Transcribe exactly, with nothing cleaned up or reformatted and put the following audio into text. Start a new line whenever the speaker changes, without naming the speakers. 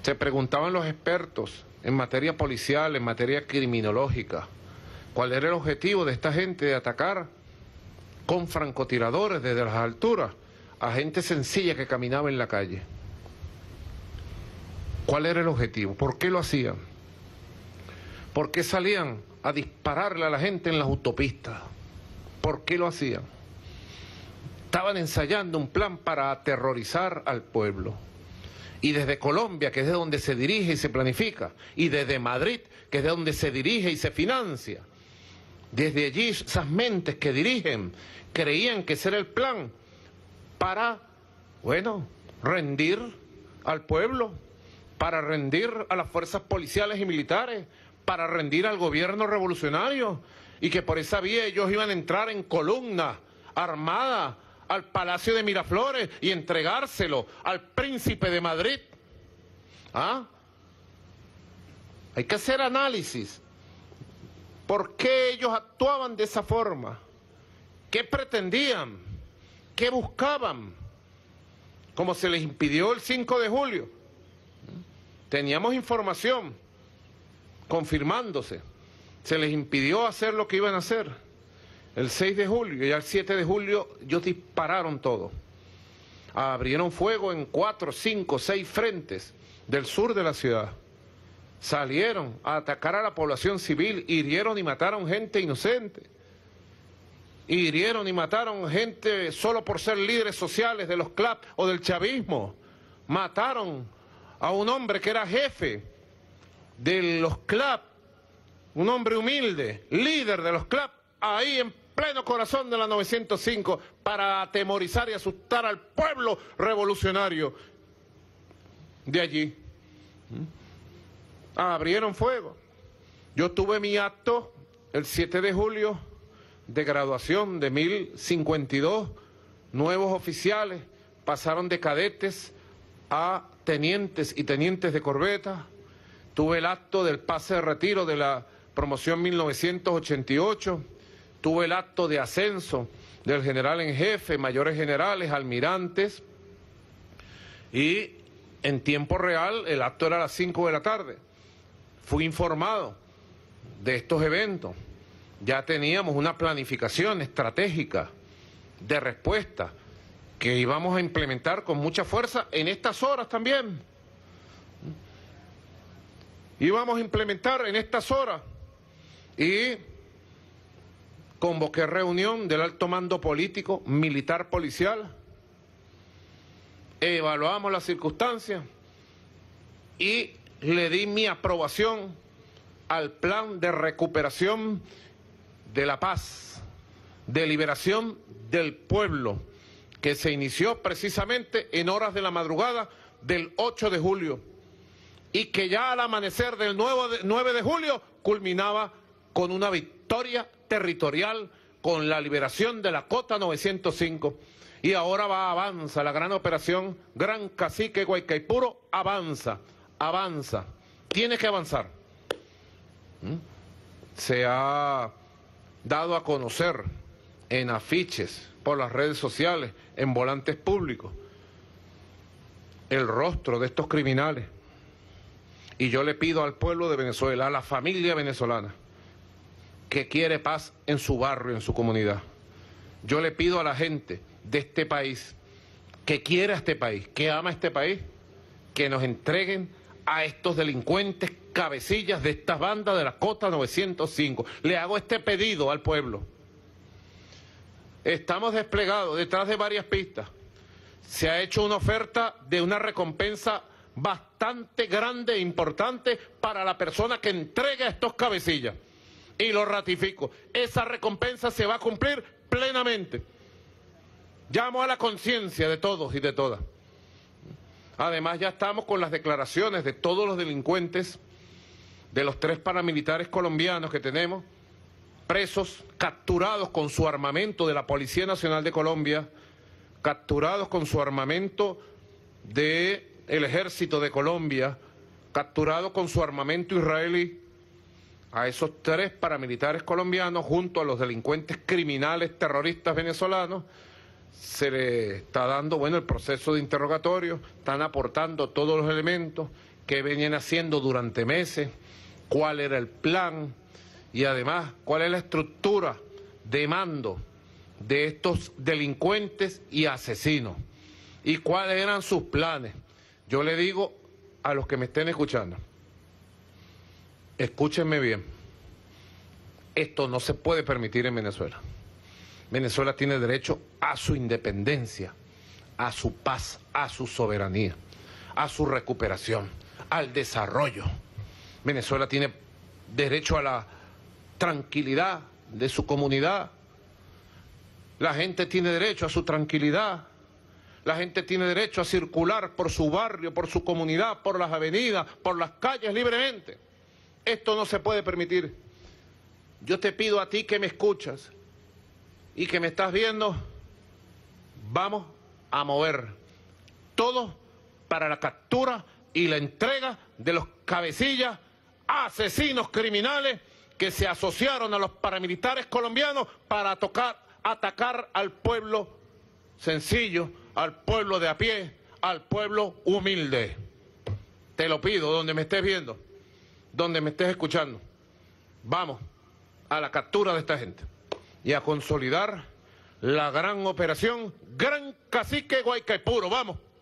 Se preguntaban los expertos en materia policial, en materia criminológica, cuál era el objetivo de esta gente de atacar con francotiradores desde las alturas a gente sencilla que caminaba en la calle. ¿Cuál era el objetivo? ¿Por qué lo hacían? ¿Por qué salían a dispararle a la gente en las autopistas? ¿Por qué lo hacían? Estaban ensayando un plan para aterrorizar al pueblo. Y desde Colombia, que es de donde se dirige y se planifica, y desde Madrid, que es de donde se dirige y se financia, desde allí esas mentes que dirigen creían que ese era el plan para, bueno, rendir al pueblo, para rendir a las fuerzas policiales y militares, para rendir al gobierno revolucionario, y que por esa vía ellos iban a entrar en columna armada al Palacio de Miraflores y entregárselo al príncipe de Madrid. ¿Ah? Hay que hacer análisis. ¿Por qué ellos actuaban de esa forma? ¿Qué pretendían? ¿Qué buscaban? Como se les impidió el cinco de julio. Teníamos información confirmándose. Se les impidió hacer lo que iban a hacer. El seis de julio y el siete de julio ellos dispararon todo. Abrieron fuego en cuatro, cinco, seis frentes del sur de la ciudad. Salieron a atacar a la población civil, hirieron y mataron gente inocente. Hirieron y mataron gente solo por ser líderes sociales de los C L A P o del chavismo. Mataron a un hombre que era jefe de los C L A P, un hombre humilde, líder de los C L A P, ahí en pleno corazón de la novecientos cinco, para atemorizar y asustar al pueblo revolucionario de allí. Abrieron fuego. Yo tuve mi acto el siete de julio de graduación de mil cincuenta y dos nuevos oficiales, pasaron de cadetes a tenientes y tenientes de corbeta. Tuve el acto del pase de retiro de la promoción mil novecientos ochenta y ocho, tuve el acto de ascenso del general en jefe, mayores generales, almirantes, y en tiempo real el acto era a las cinco de la tarde. Fui informado de estos eventos. Ya teníamos una planificación estratégica de respuesta que íbamos a implementar con mucha fuerza en estas horas también. Íbamos a implementar en estas horas y convoqué reunión del alto mando político, militar, policial, evaluamos las circunstancias y le di mi aprobación al plan de recuperación de la paz, de liberación del pueblo, que se inició precisamente en horas de la madrugada del ocho de julio y que ya al amanecer del nueve de julio culminaba con una victoria territorial, con la liberación de la cota novecientos cinco. Y ahora va, avanza la gran operación Gran Cacique Guaycaipuro, avanza, avanza, tiene que avanzar. ¿Mm? Se ha dado a conocer en afiches, por las redes sociales, en volantes públicos, el rostro de estos criminales. Y yo le pido al pueblo de Venezuela, a la familia venezolana, que quiere paz en su barrio, en su comunidad. Yo le pido a la gente de este país, que quiera este país, que ama este país, que nos entreguen a estos delincuentes cabecillas de estas bandas de la cota novecientos cinco. Le hago este pedido al pueblo. Estamos desplegados detrás de varias pistas. Se ha hecho una oferta de una recompensa bastante grande e importante para la persona que entregue a estos cabecillas. Y lo ratifico, esa recompensa se va a cumplir plenamente. Llamo a la conciencia de todos y de todas. Además, ya estamos con las declaraciones de todos los delincuentes, de los tres paramilitares colombianos que tenemos, presos, capturados con su armamento de la Policía Nacional de Colombia, capturados con su armamento del Ejército de Colombia, capturados con su armamento israelí. A esos tres paramilitares colombianos, junto a los delincuentes criminales terroristas venezolanos, se le está dando, bueno, el proceso de interrogatorio, están aportando todos los elementos qué venían haciendo durante meses, cuál era el plan y además cuál es la estructura de mando de estos delincuentes y asesinos y cuáles eran sus planes. Yo le digo a los que me estén escuchando, escúchenme bien, esto no se puede permitir en Venezuela. Venezuela tiene derecho a su independencia, a su paz, a su soberanía, a su recuperación, al desarrollo. Venezuela tiene derecho a la tranquilidad de su comunidad. La gente tiene derecho a su tranquilidad. La gente tiene derecho a circular por su barrio, por su comunidad, por las avenidas, por las calles libremente. Esto no se puede permitir. Yo te pido a ti que me escuchas y que me estás viendo, vamos a mover todo para la captura y la entrega de los cabecillas asesinos criminales que se asociaron a los paramilitares colombianos para tocar, atacar al pueblo sencillo, al pueblo de a pie, al pueblo humilde. Te lo pido, donde me estés viendo, donde me estés escuchando, vamos a la captura de esta gente y a consolidar la gran operación Gran Cacique Guaycaipuro. Vamos.